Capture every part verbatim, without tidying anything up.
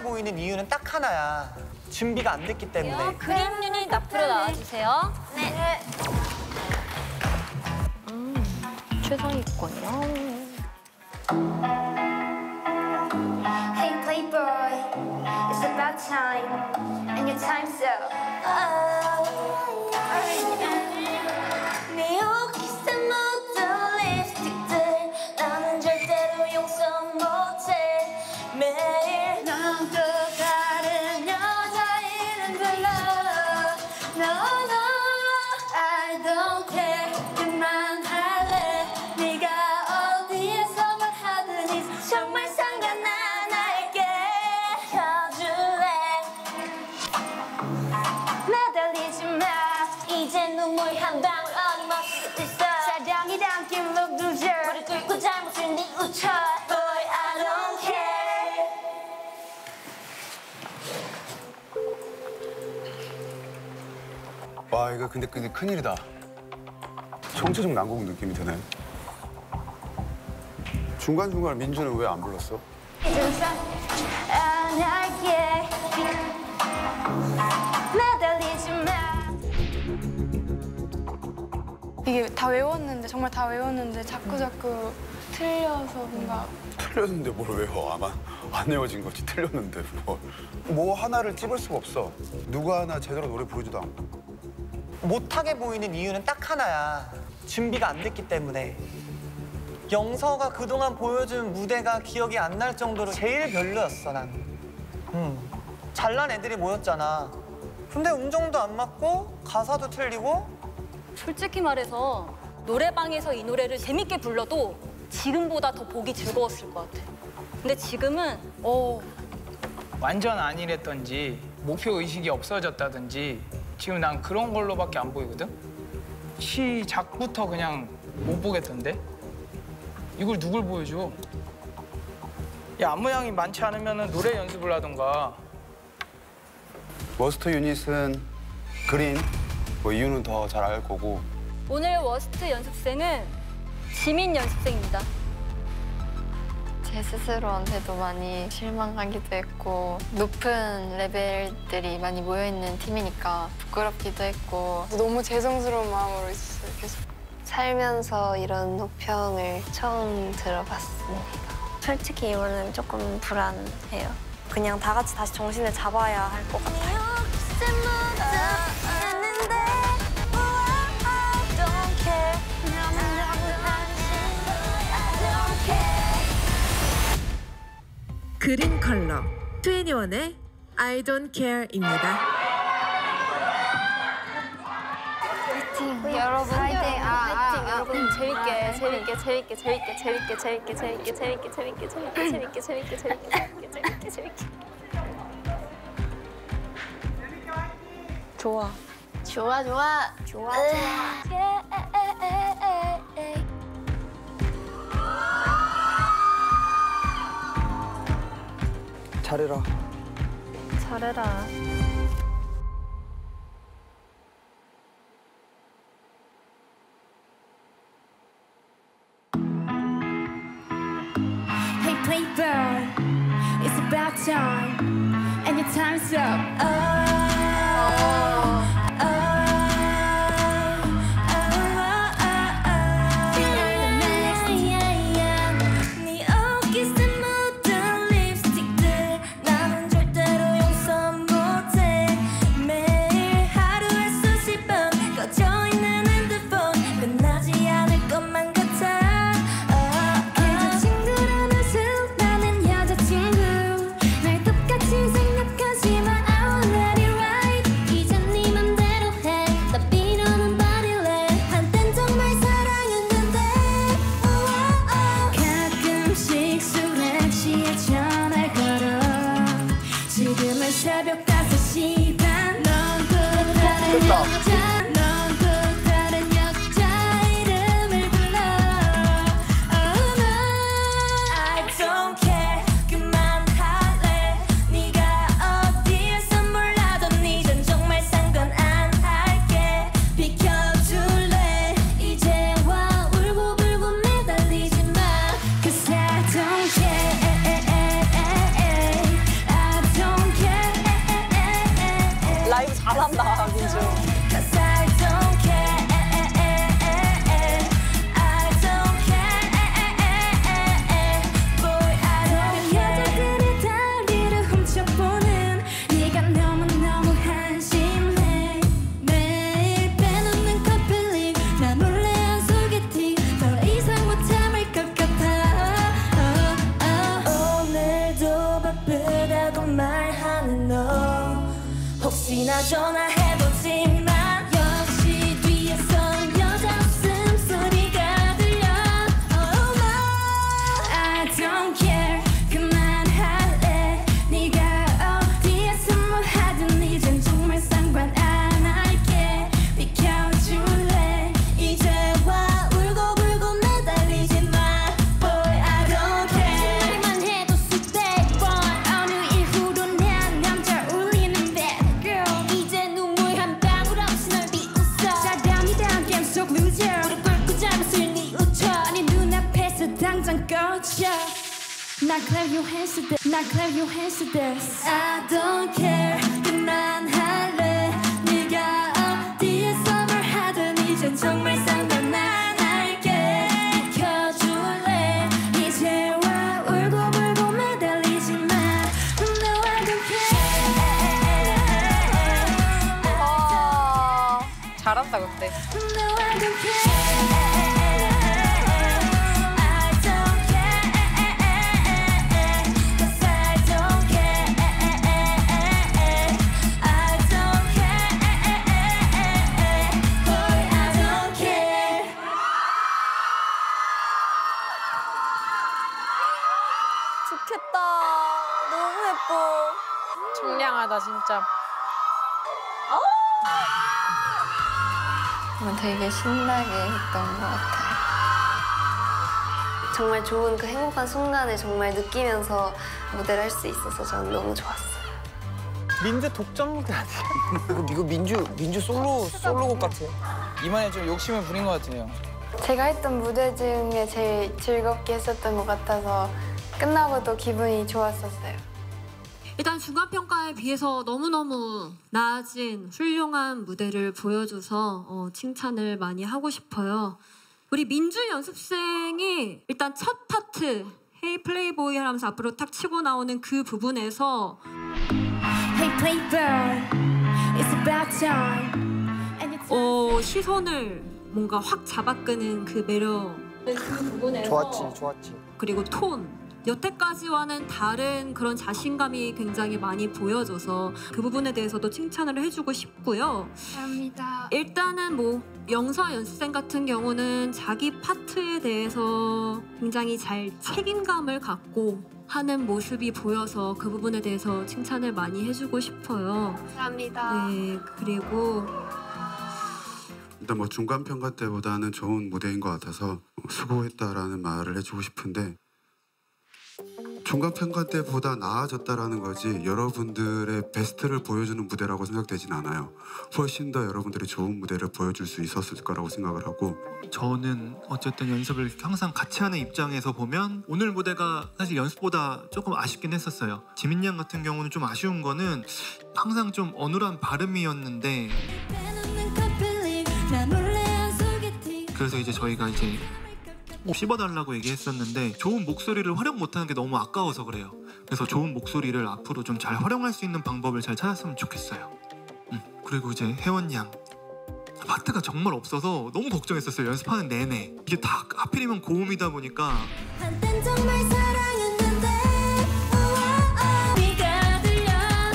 보이는 이유는 딱 하나야. 준비가 안 됐기 때문에. 그림 유닛 앞으로 나와주세요. 네. 음, 최상위권이요. Hey playboy, it's about time, and your time's up. Oh, 네 옷깃에 묻은 립스틱들 나는 절대로 용서 못해. 매일 넌 또 다른 여자 이름 불러. No, no, I don't care. 그만할래. 네가 어디에서 뭘 하든 정말 상관 안 할게. 켜줄래. 매달리지 마. 이제 눈물 한 방울 어림없이 있어. 사랑이 담긴 룩루저 머리 긁고 잘못을 네 웃쳐. Boy, I don't care. 와, 이거 근데 근데 큰일이다. 청초적 난곡 느낌이 드네. 중간중간 민주는 왜 안 불렀어? 안 할게. 매달리지 마. 이게 다 외웠는데 정말 다 외웠는데 자꾸 자꾸 틀려서 뭔가 틀렸는데 뭘 외워? 아마 안 외워진 거지. 틀렸는데 뭘. 뭐 하나를 찝을 수가 없어. 누가 하나 제대로 노래 부르지도 않고. 못하게 보이는 이유는 딱 하나야. 준비가 안 됐기 때문에. 영서가 그동안 보여준 무대가 기억이 안 날 정도로 제일 별로였어, 난. 음, 잘난 애들이 모였잖아. 근데 음정도 안 맞고 가사도 틀리고. 솔직히 말해서 노래방에서 이 노래를 재밌게 불러도 지금보다 더 보기 즐거웠을 것 같아. 근데 지금은 어 완전 아니랬던지 목표 의식이 없어졌다든지 지금 난 그런 걸로밖에 안 보이거든? 시작부터 그냥 못 보겠던데? 이걸 누굴 보여줘? 야, 안무양이 많지 않으면 노래 연습을 하던가. 워스트 유닛은 그린. 뭐 이유는 더 잘 알 거고. 오늘 워스트 연습생은 지민 연습생입니다. 제 스스로한테도 많이 실망하기도 했고 높은 레벨들이 많이 모여있는 팀이니까 부끄럽기도 했고 너무 죄송스러운 마음으로 있었어요, 계속. 살면서 이런 혹평을 처음 들어봤습니다. 솔직히 이거는 조금 불안해요. 그냥 다 같이 다시 정신을 잡아야 할 것 같아요. 그린 컬러 트웬티원의 I Don't Care입니다. 화이팅! 여러분 화이팅! 아, 아, 여러분 재밌게 재밌게 재밌게 재밌게 재밌게 재밌게 재밌게 재밌게 재밌게 재밌게 재밌게 재밌게 재밌게 재밌게 재밌게 재밌게 좋아. 좋아 좋아 좋아 좋아 잘해라. 잘해라. Hey playboy, it's about time, and your time's up. Oh, oh, oh, oh, oh. Feel the next, yeah, yeah. 네 옷깃에 묻은 립스틱들 나는 절대로 용서 못해. 매일 하루에 수십 번 꺼져 있는 핸드폰 끝나지 않을 것만 같아. 그저 친구라면서 나는 여자친구 날 똑같이 생각하지만 I will Not clap your hands to this. Not clap your hands to this. I don't care. 그만할래. 네가 어디에서 뭘 하든 이젠 정말 상관 안 할게. 지켜줄래. 이제와 울고 불고 매달리지 마. No, I don't care. 아, 잘한다 근데. No, I don't care. 좋겠다. 너무 예뻐. 청량하다 진짜. 되게 신나게 했던 것 같아요. 정말 좋은 그 행복한 순간을 정말 느끼면서 무대를 할 수 있어서 저는 너무 좋았어요. 민주 독점 무대 아니야? 이거, 이거 민주 민주 솔로 솔로곡 같아. 이번에 좀 욕심을 부린 것 같아요. 제가 했던 무대 중에 제일 즐겁게 했었던 것 같아서 끝나고도 기분이 좋았었어요. 일단 중간평가에 비해서 너무너무 나아진 훌륭한 무대를 보여줘서 어, 칭찬을 많이 하고 싶어요. 우리 민주 연습생이 일단 첫 파트 헤이 플레이보이 하면서 앞으로 탁 치고 나오는 그 부분에서 Hey playboy, it's about time. 어, 시선을 뭔가 확 잡아끄는 그 매력 그 부분에서 좋았지, 좋았지. 그리고 톤 여태까지와는 다른 그런 자신감이 굉장히 많이 보여져서 그 부분에 대해서도 칭찬을 해주고 싶고요. 감사합니다. 일단은 뭐 영서 연습생 같은 경우는 자기 파트에 대해서 굉장히 잘 책임감을 갖고 하는 모습이 보여서 그 부분에 대해서 칭찬을 많이 해주고 싶어요. 감사합니다. 네, 그리고 일단 뭐 중간 평가 때보다는 좋은 무대인 것 같아서 수고했다라는 말을 해주고 싶은데 중간 평가 때보다 나아졌다라는 거지 여러분들의 베스트를 보여주는 무대라고 생각되진 않아요. 훨씬 더 여러분들이 좋은 무대를 보여줄 수 있었을 거라고 생각을 하고 저는 어쨌든 연습을 항상 같이 하는 입장에서 보면 오늘 무대가 사실 연습보다 조금 아쉽긴 했었어요. 지민 양 같은 경우는 좀 아쉬운 거는 항상 좀 어눌한 발음이었는데 그래서 이제 저희가 이제 씹어달라고 얘기했었는데 좋은 목소리를 활용 못하는 게 너무 아까워서 그래요. 그래서 좋은 목소리를 앞으로 좀 잘 활용할 수 있는 방법을 잘 찾았으면 좋겠어요. 음, 그리고 이제 혜원 양 파트가 정말 없어서 너무 걱정했었어요. 연습하는 내내 이게 다 하필이면 고음이다 보니까 한땐 정말 사랑했는데 네가 들려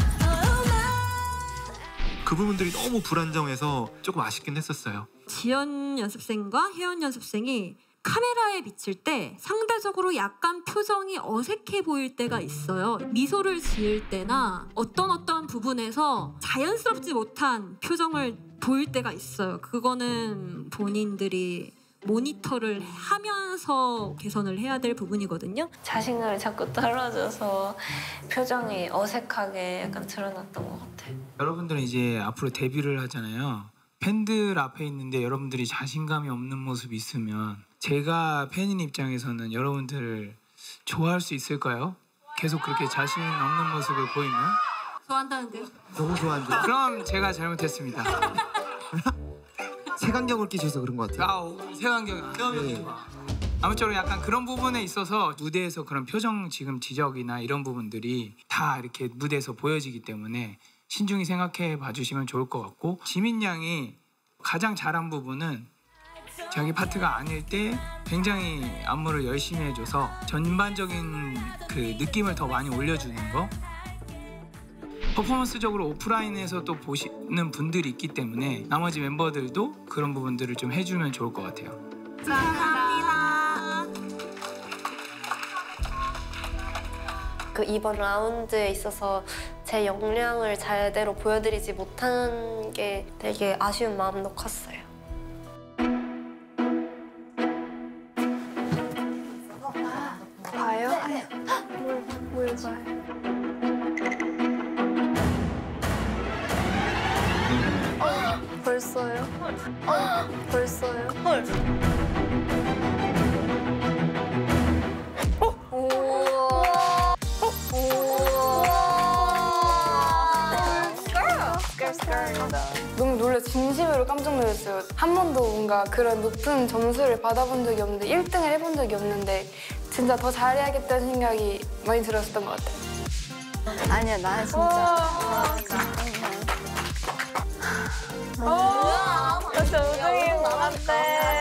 그 부분들이 너무 불안정해서 조금 아쉽긴 했었어요. 지연 연습생과 혜연 연습생이 카메라에 비칠 때 상대적으로 약간 표정이 어색해 보일 때가 있어요. 미소를 지을 때나 어떤 어떤 부분에서 자연스럽지 못한 표정을 보일 때가 있어요. 그거는 본인들이 모니터를 하면서 개선을 해야 될 부분이거든요. 자신감이 자꾸 떨어져서 표정이 어색하게 약간 드러났던 것 같아요. 여러분들은 이제 앞으로 데뷔를 하잖아요. 팬들 앞에 있는데 여러분들이 자신감이 없는 모습이 있으면 제가 팬인 입장에서는 여러분들을 좋아할 수 있을까요? 계속 그렇게 자신 없는 모습을 보이면? 좋아한다는데요? 너무 좋아한다. 그럼 제가 잘못했습니다. 색안경을 끼셔서 그런 것 같아요. 아우, 색안경. 네. 아무쪼록 약간 그런 부분에 있어서 무대에서 그런 표정 지금 지적이나 이런 부분들이 다 이렇게 무대에서 보여지기 때문에 신중히 생각해 봐주시면 좋을 것 같고 지민 양이 가장 잘한 부분은 자기 파트가 아닐 때 굉장히 안무를 열심히 해줘서 전반적인 그 느낌을 더 많이 올려주는 거. 퍼포먼스적으로 오프라인에서 또 보시는 분들이 있기 때문에 나머지 멤버들도 그런 부분들을 좀 해주면 좋을 것 같아요. 감사합니다. 그 이번 라운드에 있어서 제 역량을 제대로 보여드리지 못한 게 되게 아쉬운 마음도 컸어요. 봐요? 뭘, 뭘 봐요? 어, 벌써요? 어, 벌써요? 헐. 오. 정도로 깜짝 놀랐어요. 한 번도 뭔가 그런 높은 점수를 받아본 적이 없는데 일 등을 해본 적이 없는데 진짜 더 잘해야겠다는 생각이 많이 들었었던 것 같아요. 아니야, 나 진짜. 진짜 우승인 것 같아.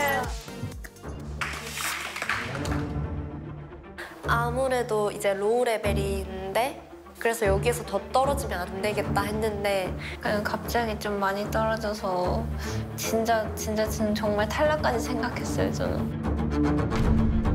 아무래도 이제 로우 레벨인데 그래서 여기에서 더 떨어지면 안 되겠다 했는데 그냥 갑자기 좀 많이 떨어져서 진짜 진짜 지금 정말 탈락까지 생각했어요 저는.